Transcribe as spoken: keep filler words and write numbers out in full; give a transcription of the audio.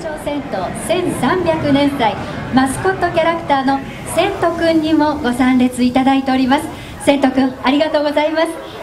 商銭湯せんさんびゃくねん祭マスコットキャラクターのせんとくんにもご参列いただいております。せんとくん、ありがとうございます。